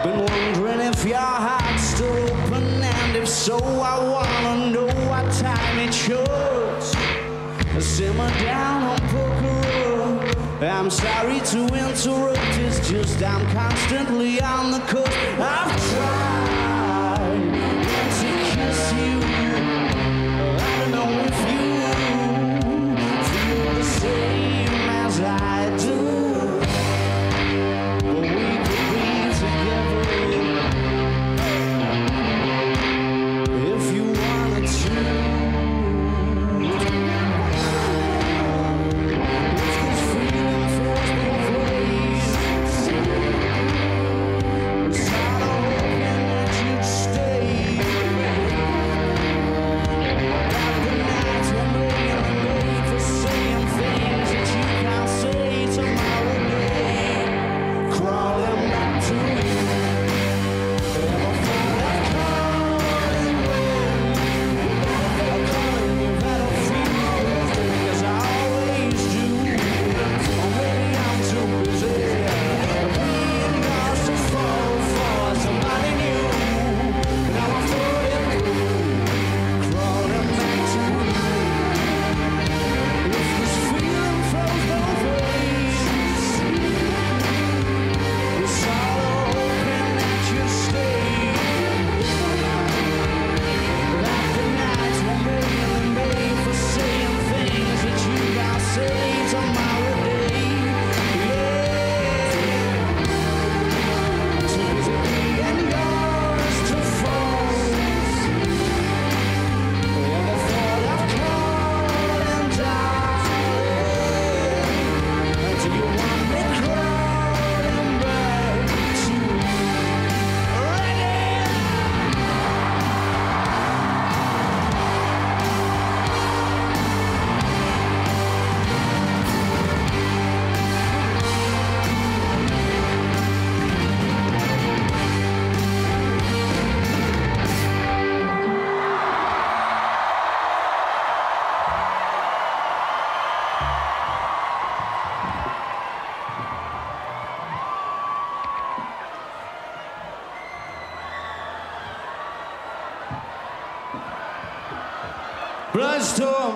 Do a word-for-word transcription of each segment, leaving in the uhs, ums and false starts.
Been wondering if your heart's still open, and if so, I wanna know what time it shows. Simmer down on Poker Road. I'm sorry to interrupt, it's just I'm constantly on the coast. I've tried to kiss you. I don't know if you feel the same as I do. But we could be together if you wanted to. Brianstorm.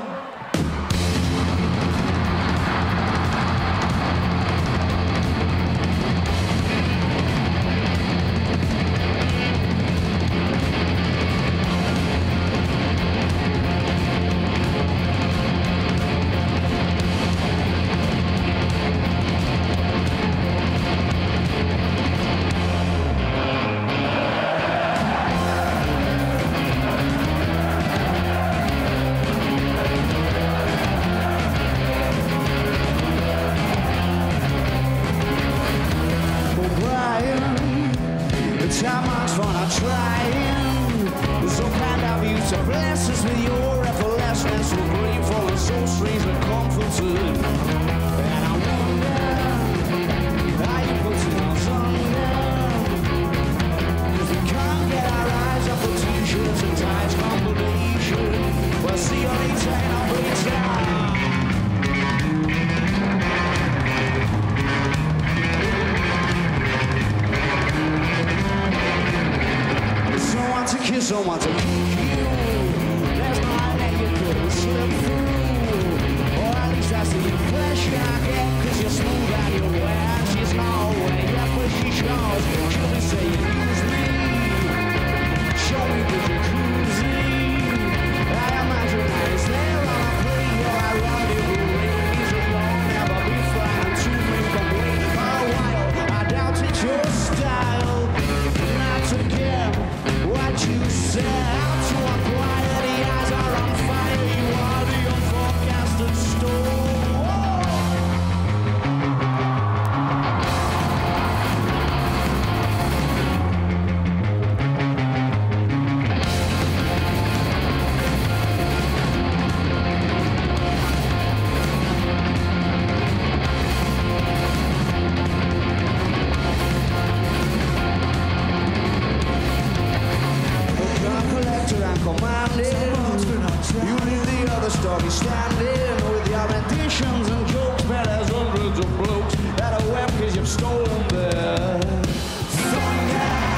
How much fun I'm trying. So kind of you to bless us with your effortlessness. We're grateful and so strangely comforted. And I wonder how you put it on Sunday. Cause we can't get our eyes off the t-shirts and ties combination. We'll see you later and I'll bring it down. Someone to kiss, someone to kiss you. There's no that you couldn't slip through. Or at least that's the impression I get. Cause you're smooth and you're wet. She's not away, yeah, but she shows. She'll be saying, use me. Show me the jacuzzi. I imagine that it's there on a plate. Yeah, I run it with rays. You'll never be flying to me complete for a while. I doubt it's your style. Not to get what you said out to acquire. The eyes are on fire. You are the unforecasted storm. You leave the other story standing with your renditions and jokes, but there's hundreds of blokes that are web cause you've stolen their thunder.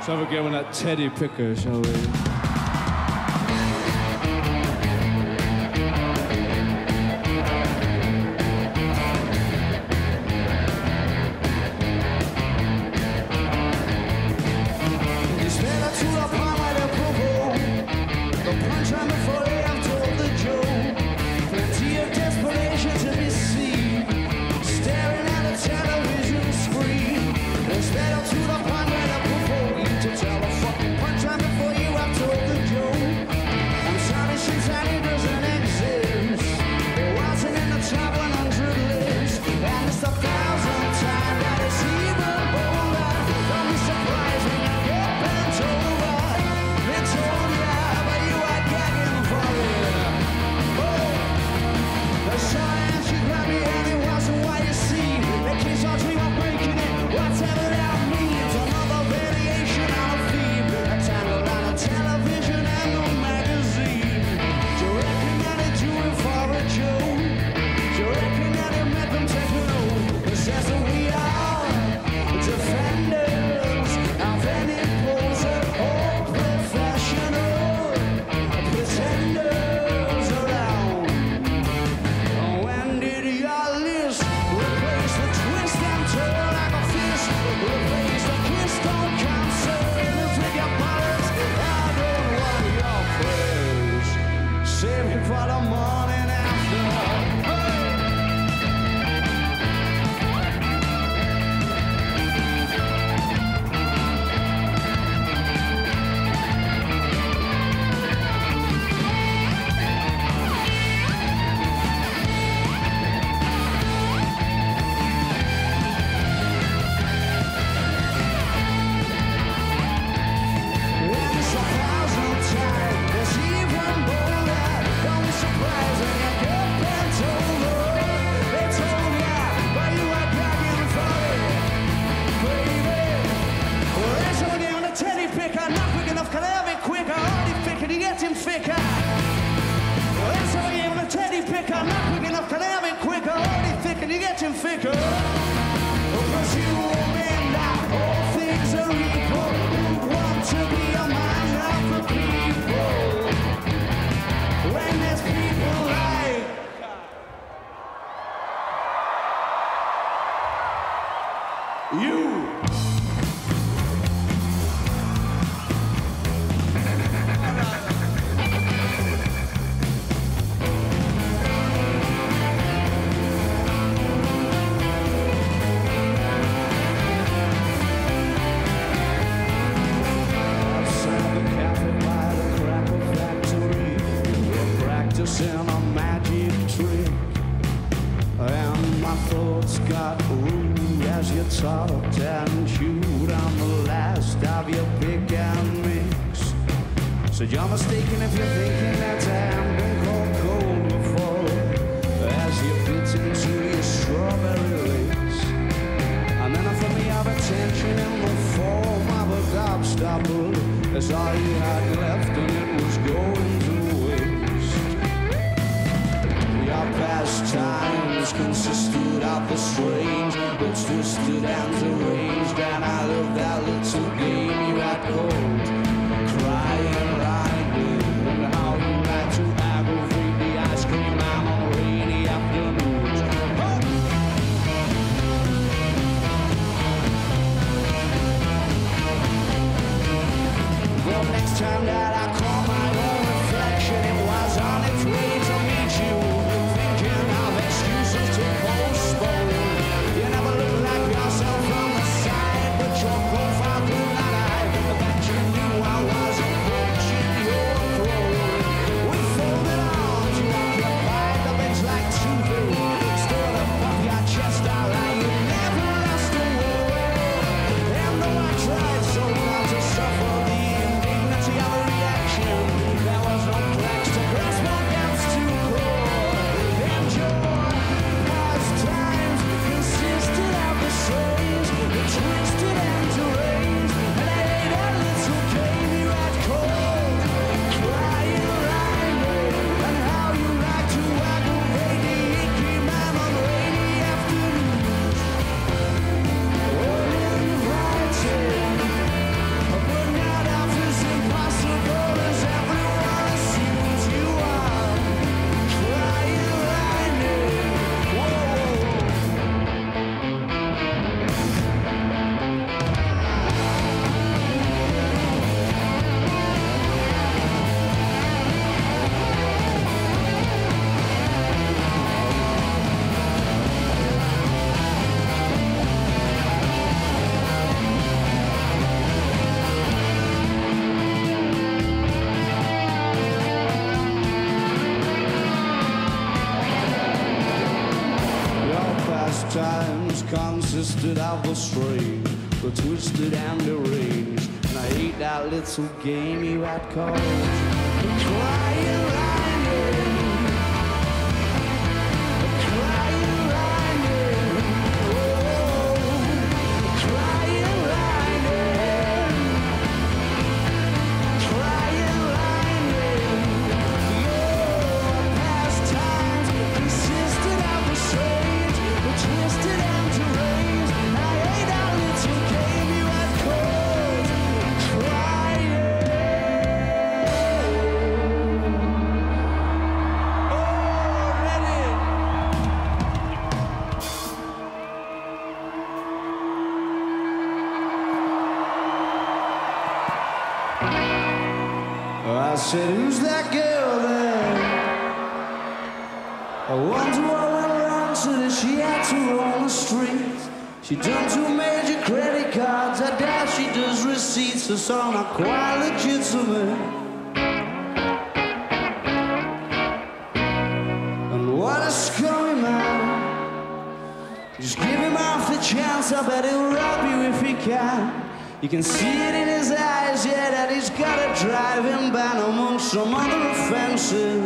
Shall we go with that teddy picker, shall we? Yourself from the side, but your profile through that eye. I bet you knew which consisted of the strange, the twisted and deranged. And I hate that little game you had called the Crying Lion. The Crying Lion. Oh, the Crying Lion. Crying Lion. Your past times consisted of the strange, the twisted and deranged. And I hate that little game you had called Crying. Oh, ready? I said, who's that girl there? I wonder what went wrong so that she had to roam the streets. She done two major credit cards, I doubt she does receipts, so it's all not quite legitimate. And what a scummy man. Just give him half the chance, I bet he'll rob you if he can. You can see it in his eyes, yeah, that he's got a driving ban among some other offenses.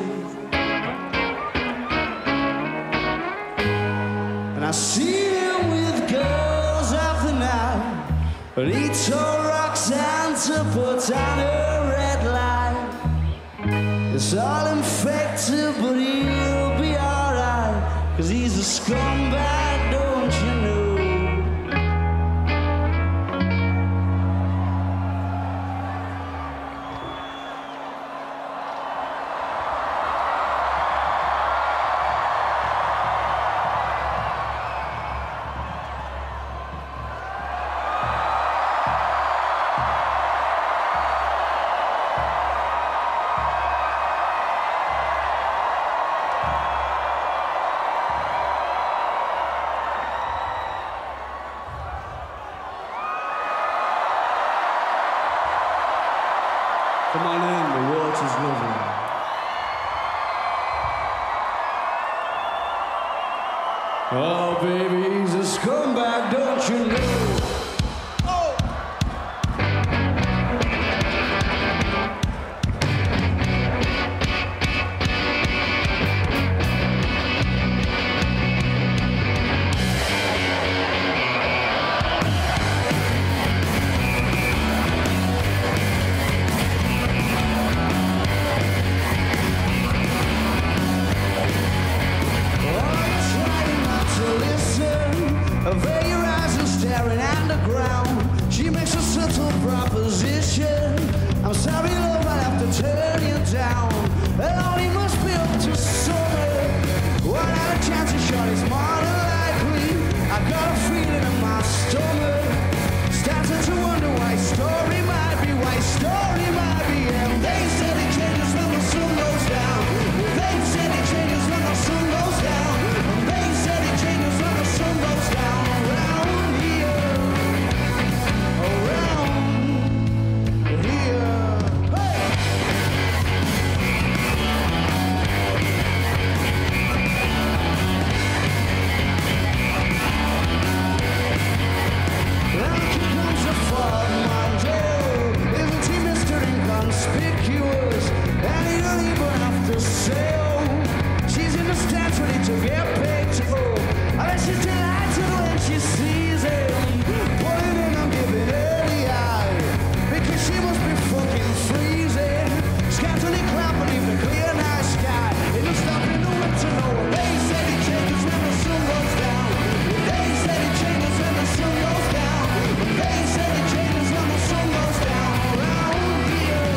And I see him with girls of the night, but he told Roxanne to put on a red light. It's all infected, but he'll be alright, 'cause he's a scumbag, don't you know? Come on in, the water's lovely. Oh, baby, he's a scumbag, don't you know? Oh! Over your eyes and staring at the ground. She makes a subtle proposition. I'm sorry, love, I'll have to turn you down. Oh, he must be up to summer. What have a chance to shot is more than likely. I got a feeling in my stomach, starting to wonder why story might be, why story might be. And they said it changes when the sun goes down. They said it changes when the sun goes down. And they said it changes when the sun goes down. Around here, around here. Hey! Then comes a fog Monday. Isn't he Mister Inconspicuous? And he don't even have to say oh. She's in the stands ready to get paid to go. I bet she's delighted when she sees him, pointing and giving her the eye, because she must be fucking freezing. Scantily clap beneath the clear night sky. It don't stop in the winter, no. They said it changes when the sun goes down. They said it changes when the sun goes down. They said it changes when the sun goes down. Around here.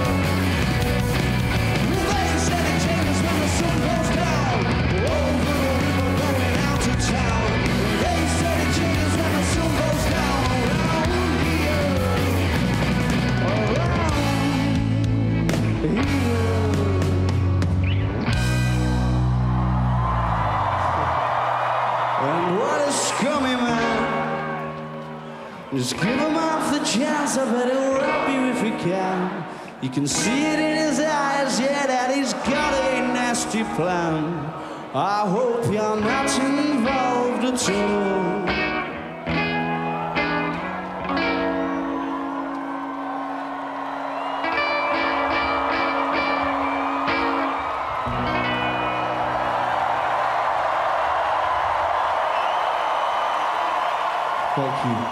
They said it changes when the sun goes down. Over the river going out to town. They said it changes when the sun goes down. Around here. Around here. And what a scummy man. Just give him half the chance, I bet he'll rob you if he can. You can see it in his eyes, yeah, that he's got a nasty plan. I hope you're not involved at all. Thank you.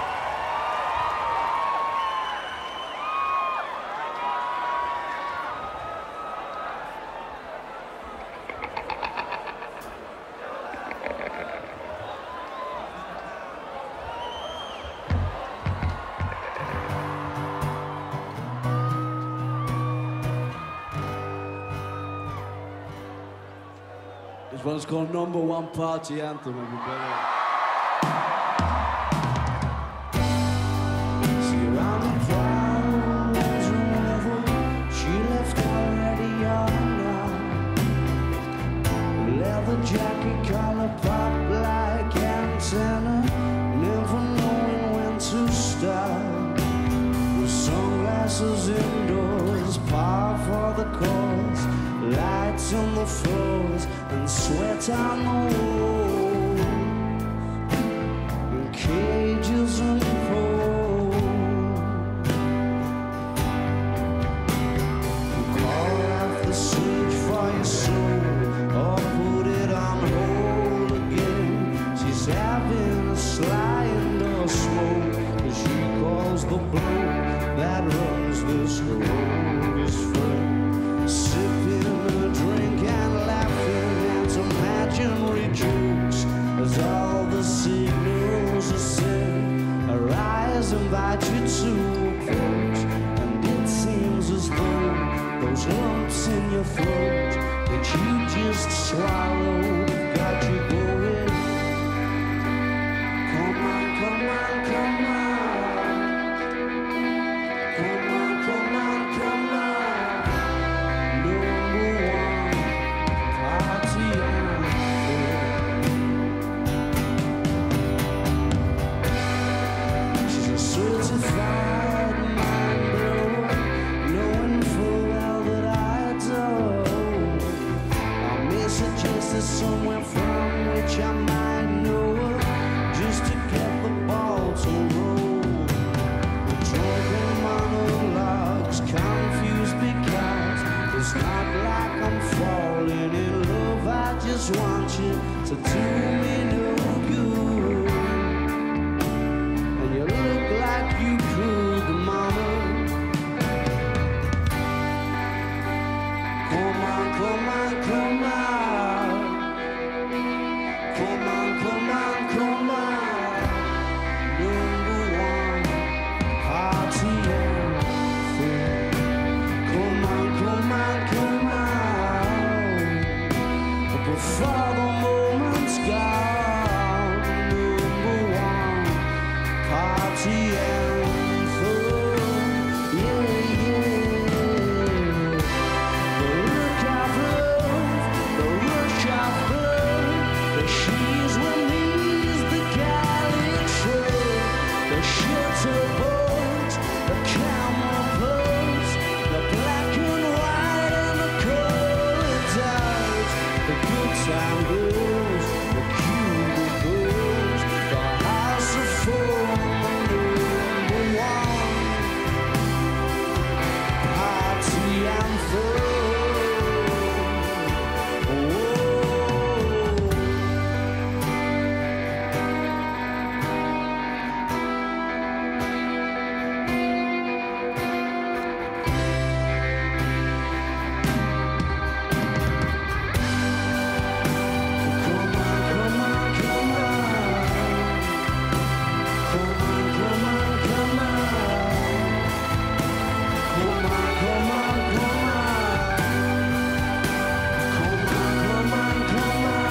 This one's called Number One Party Anthem, everybody. See around the flowers whenever she left already young now. Leather jacket, collar pop like antenna, never knowing when to stop. With sunglasses indoors, par for the cause, lights on the floors and sweat on the walls, and cages and poles. Call off the search for your soul, or put it on hold again. She's having a slide or smoke, as she calls the blow that runs this road is free. Sipping a drink and laughing at imaginary jokes, as all the signals are sent. Her eyes invite you to approach, and it seems as though those lumps in your throat that you just swallowed have got you going. Come on, come on, come on. Come on, come on, come on. Number one party anthem. She's a certified mind blower, knowing full well that I adore. I may suggest there's somewhere from which I might know her, just to get the ball to roll. The drunken monologues confused because it's not like I'm falling in love. I just want you to do me no good, and you look like you could, mama. Come on, come on, come on. Come on, come on, come on. Number one party anthem. Come on, come on, come on. Before the moment's gone. Number one party anthem. Yeah, yeah. The look of love, the rush of blood, the she's with me is the galley truck, the shutter boat, the camera boat, the black and white and the colored out, the good time girls, the cute girls, the house of fun, number one party anthem. Whoa. Come on, come on, come on. Come on, come on, come on. Come on, come on, come on. Come on, come on, come on.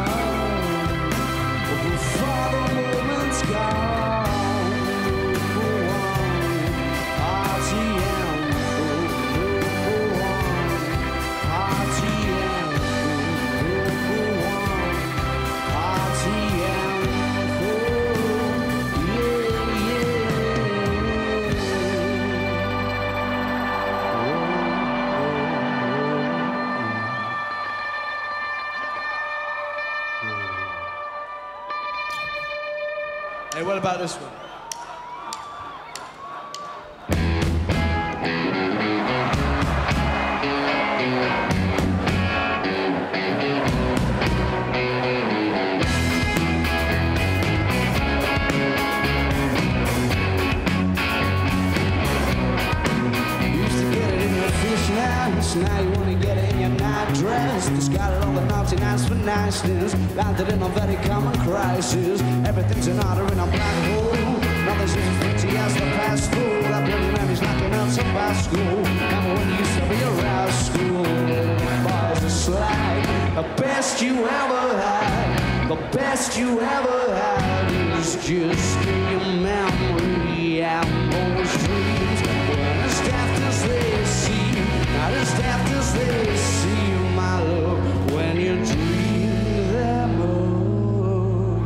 Before the moment's gone. Number one party anthem. Number one party anthem. Number one party anthem. Yeah, Hey, what about this one? yeah. Scattered all the naughty nights for niceness. Landed in a very common crisis. Everything's in order in a black hole. Nothing's as pretty as the past fool. That bloody memory's knocking out some past school. Remember when you used to be a rascal? Boys are slag. The best you ever had. The best you ever had is just a memory and those dreams. When as daft as they seem, not as daft as they seem, my love, when you dream them up.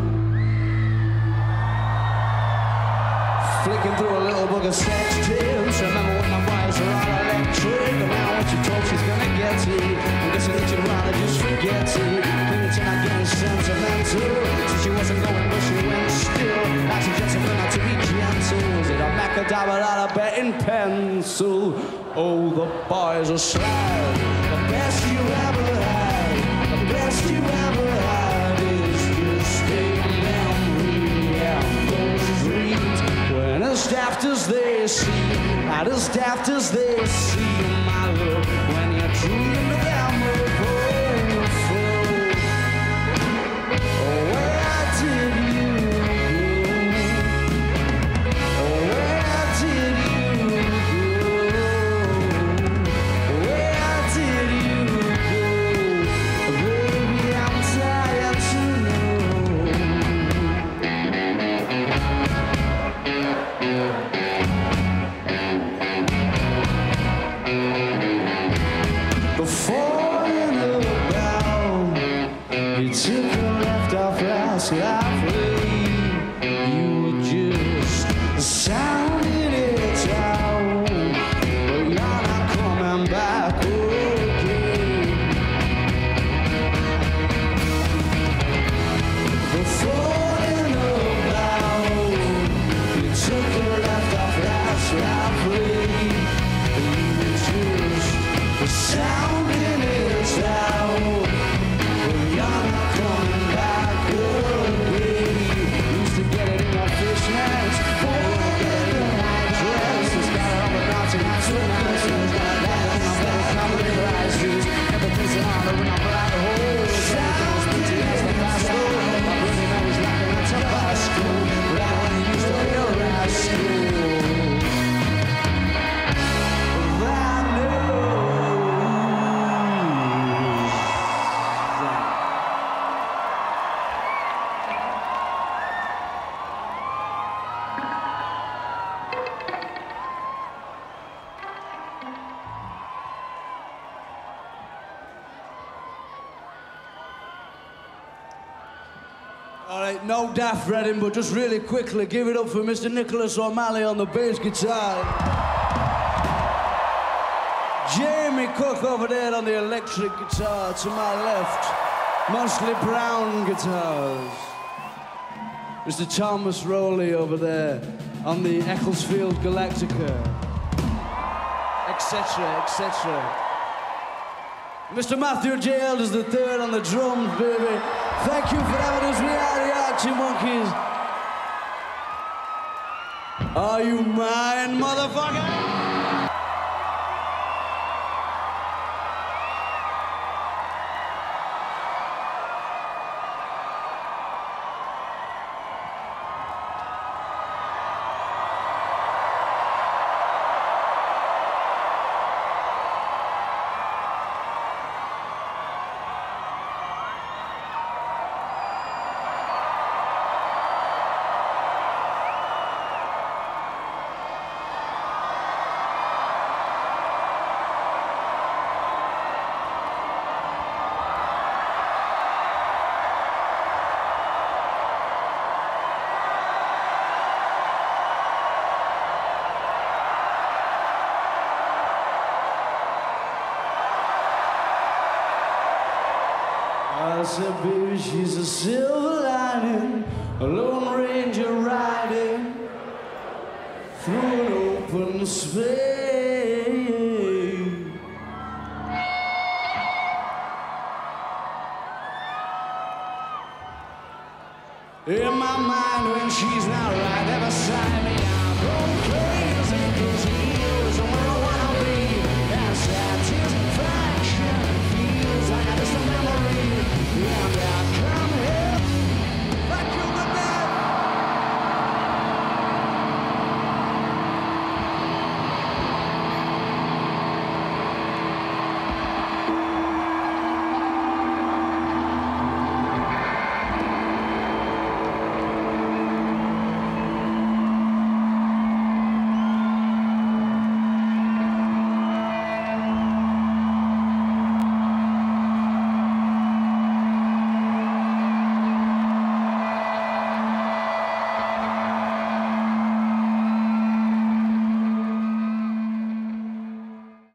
Flicking through a little book of sex tips. Remember when my wires were all electric. And now what you told she's gonna get to. I'm guessing that you'd rather just forget to. Clinging to not getting sentimental. So she wasn't going but she went still. Like she just learned how to be gentle. Was it a macadam out of betting pencil? Oh, the boys are slag. The best you ever had. The best you ever had is just a memory and those dreams. When as daft as they seem, not as daft as they seem, my love, when you dream them of overflow. Oh, where did you go? Oh, where did you go? Where did you go? Baby, I'm tired to know. Before you knew about, you took a left off last lively. You were just sounding it out, but you're not coming back again. Before you knew about, you took a left off last lively. You were just sounding it out, but you're not coming back again. Used to get it in your fishnets, but you don't get it in my dress. It's got it on the naughty nights with niceness. That in my better comedy crisis. Everything's in order in a black hole. Everything was pretty as the past hole. My brain always lacking in Tabasco. Like when you used to be a rascal. That all right, no daft Redding, but just really quickly, give it up for Mister Nicholas O'Malley on the bass guitar. Jamie Cook over there on the electric guitar to my left. Mostly brown guitars. Mister Thomas Rowley over there on the Ecclesfield Galactica. Etc, et cetera. Mister Matthew J. Elders the third on the drums, baby. Thank you for having us. We are the Archie Monkeys. Are you mine, motherfucker? I said, baby, she's a silver lining, a lone ranger riding through an open space. In my mind, when she's not right, ever sign me, I'm going crazy, 'cause he